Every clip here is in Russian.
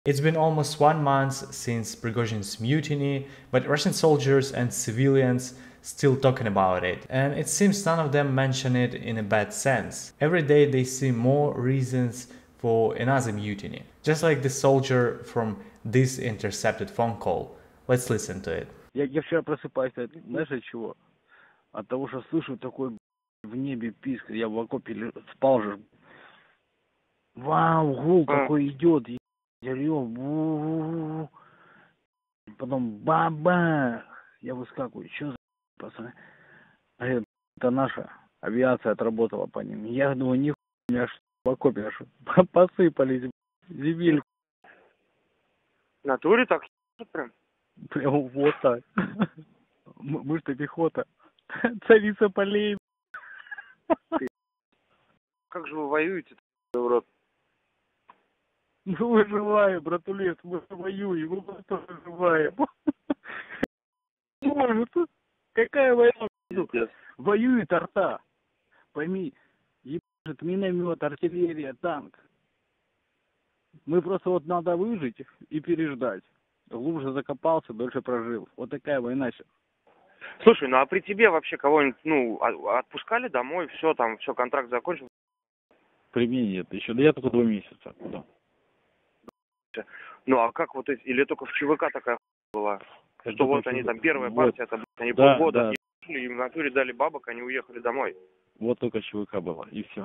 It's been almost 1 month since Prigozhin's mutiny, but Russian soldiers and civilians still talking about it, and it seems none of them mention it in a bad sense. Every day they see more reasons for another mutiny, just like the soldier from this intercepted phone call. Let's listen to it. Я вчера просыпаюсь, знаешь, от чего? От того, что слышу такой в небе писк. Я в окопе спал же. Вау, гул какой идет. Рев. Потом баба. Я выскакиваю. Что за пацаны? Это наша авиация отработала по ним. Я думаю, нихуя, у меня аж в окопе аж посыпались земельку. В натуре так прям? Прям вот так. Мы что, пехота. Царица полей. Как же вы воюете, урод? Мы выживаем, братулес, мы воюем, мы просто выживаем. Может, какая война? Воюет арта. Пойми, ебашит миномет, артиллерия, танк. Мы просто вот надо выжить и переждать. Глубже закопался, дольше прожил. Вот такая война сейчас. Слушай, ну а при тебе вообще кого-нибудь, отпускали домой, все, там, все, контракт закончил? При мне нет, еще, да я только 2 месяца. Куда? Ну а как вот эти, или только в ЧВК такая была? Это что вот только они там, первая вот. партия, это они Да, полгода да. им в натуре дали бабок, они уехали домой. Вот только ЧВК было, и все.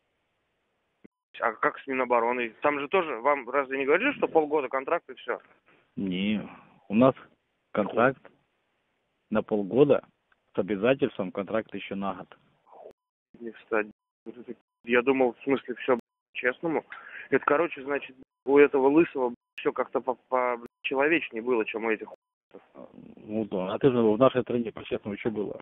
А как с Минобороны? Там же тоже, вам разве не говорили, что полгода контракт и все? Не, у нас контракт на полгода с обязательством контракт еще на год. Не встать. Я думал, в смысле, все честному. Это, короче, значит, у этого лысого все как-то по-человечнее было, чем у этих. Ну да, а ты же в нашей стране, по-честному, что было?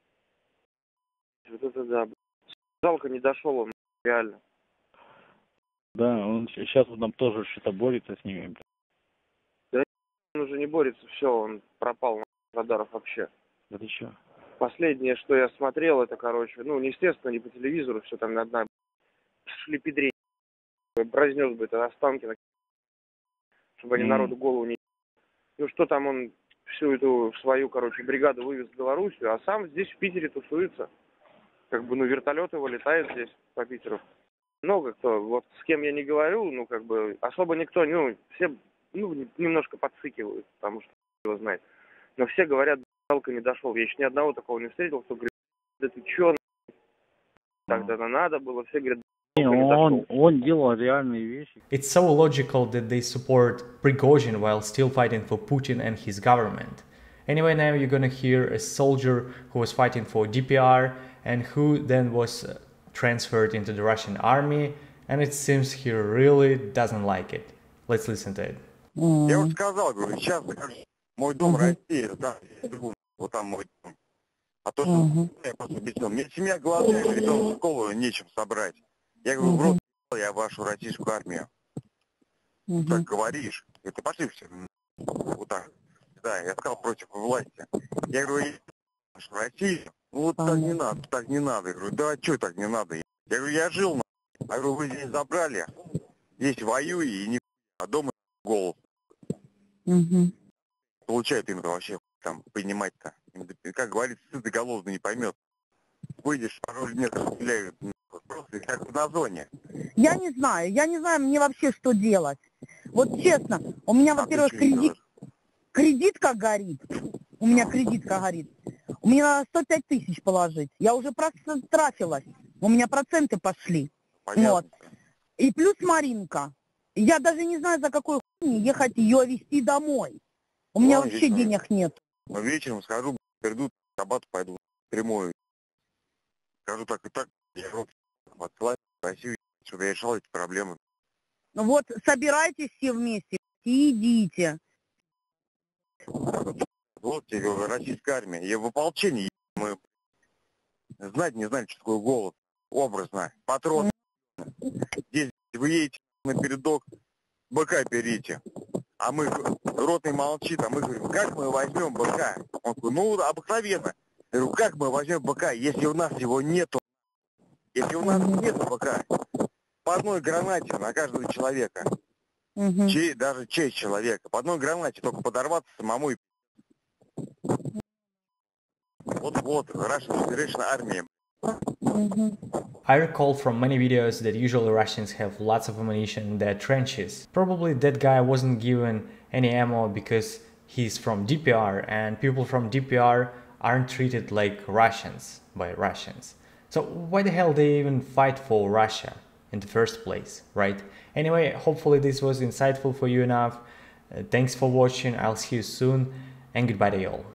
Вот это да. Жалко, не дошел он, реально. Да, он сейчас вот нам тоже что-то борется с ними. Да он уже не борется, все, он пропал на радарах вообще. Да ты что? Последнее, что я смотрел, это, короче, естественно, не по телевизору, все там одна шлепедрень разнес бы это останки, чтобы они народу голову не... Ну что там он всю эту свою, короче, бригаду вывез в Белоруссию, а сам здесь в Питере тусуется. Как бы, вертолет его летает здесь по Питеру. Много кто, вот с кем я не говорю, особо никто, все, немножко подсыкивают, потому что его знает. Но все говорят, жалко, не дошел. Я еще ни одного такого не встретил, кто говорит, да ты че, тогда надо было, все говорят, он делал реальные вещи. It's so logical that they support Prigozhin while still fighting for Putin and his government. Anyway, now you're gonna hear a soldier who was fighting for DPR and who then was transferred into the Russian army, and it seems he really doesn't like it. Let's listen to it. Я уже сказал, говорю, сейчас мой дом Россия, да, вот там мой дом. А то, что я просто объяснил, мне семья голодает, ребенка в школу нечем собрать. Я говорю, в рот я вашу российскую армию. Так говоришь, это пошли все. Вот так. Да, я сказал против власти. Я говорю, вашу Россию, вот так не надо, так не надо. Я говорю, да что так не надо? Я говорю, я жил на... Я говорю, вы здесь забрали, здесь воюю и не... А дома голод. Получает им вообще там понимать-то. Как говорится, сытый голодный не поймет. Выйдешь, пару метров стреляют, просто как на зоне. Я не знаю мне вообще что делать. Вот честно, у меня, во-первых, кредитка горит. У меня кредитка горит. Мне надо 105 тысяч положить. Я уже тратилась. У меня проценты пошли. Понятно. Вот. И плюс Маринка. Я даже не знаю, за какой хуйни ехать ее везти домой. У меня вообще денег нет. Но вечером схожу, приду, в Рабат пойду прямую. Скажу так и так, я отсылаю в Россию, чтобы я решал эти проблемы. Ну вот, собирайтесь все вместе и идите. Вот тебе говорю, российская армия. Я в ополчении, мы знать не знали, что такое голод. Образно. Патрон. Здесь вы едете на передок, быка берите. А мы, ротный молчит, а мы говорим, как мы возьмем быка? Он говорит, обыкновенно. Я говорю, как мы возьмем быка, если у нас его нету? Если у нас нету быка, по одной гранате на каждого человека. Даже честь человека. По одной гранате только подорваться самому и... Вот, Russian Federation армия. I recall from many videos that usually Russians have lots of ammunition in their trenches. Probably that guy wasn't given any ammo because he's from DPR and people from DPR aren't treated like Russians by Russians. So why the hell they even fight for Russia in the first place, right? Anyway, hopefully this was insightful for you enough. Thanks for watching, I'll see you soon and goodbye to you all.